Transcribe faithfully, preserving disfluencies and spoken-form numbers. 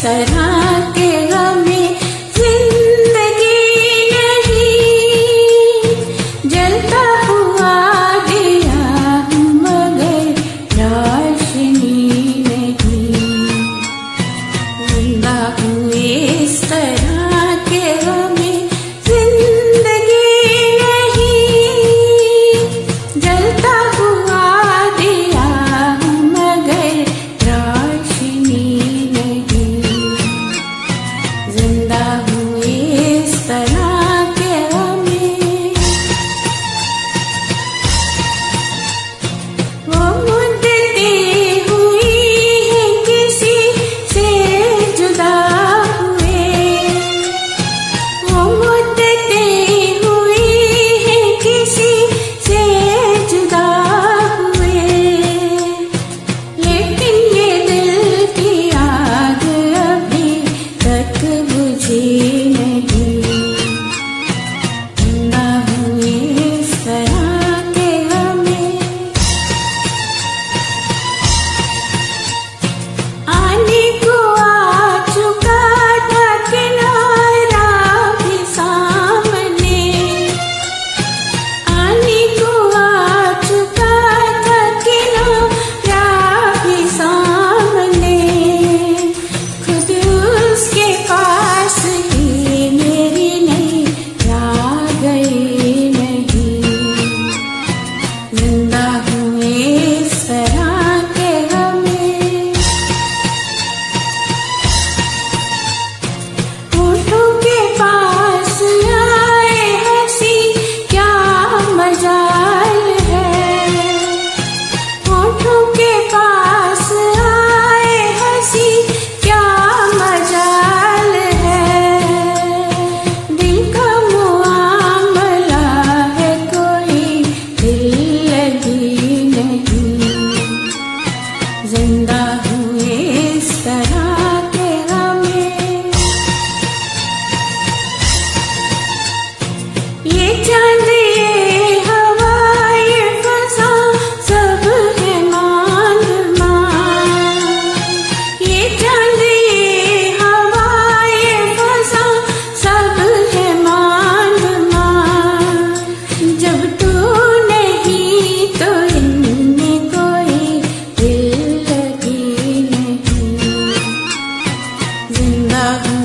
तरह के हमें जिंदगी नहीं, जलता हुआ दिया मगर रोशनी नहीं। जिंदा हुए इस तरह के हमें जिंदगी नहीं, जलता हुआ दिया मगर रोशनी नहीं। जिंदा हुए इस तरह के हमें वो मुद्दतें हुई हैं किसी से जुदा हुए, वो मुद्दतें हुई हैं किसी से जुदा हुए, लेकिन ये दिल की आग अभी तक बुझी नहीं। जिंदा हुए इस तरह के हमें आने को आ चुका था किनारा भी सामने, आने को आ चुका था किनारा भी सामने। खुद उसके पास ही मेरी नहीं आ गई नहीं। जिंदा हुए इस तरह के हमें होठों के पास आए हंसी क्या मजाल है, होठों के पास आए हंसी क्या मजाल है। दिल का मुआमला है कोई दिल लगी नहीं। जिंदा हुए इस तरह के हमें ये चांद ये हवा ये फसा सब है मान मान, ये चांद ये हवा ये फसा सब है मान मान। जब तू नहीं तो इनमें कोई दिल लगी नहीं। जिंदा